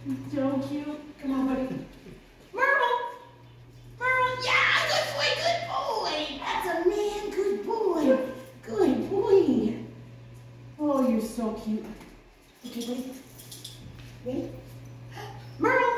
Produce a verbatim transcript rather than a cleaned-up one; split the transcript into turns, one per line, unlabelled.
So cute. Come on, buddy. Merle! Merle! Yeah, good boy, good boy. That's a man, good boy. Good boy. Oh, you're so cute. Okay, buddy. Ready? Merle!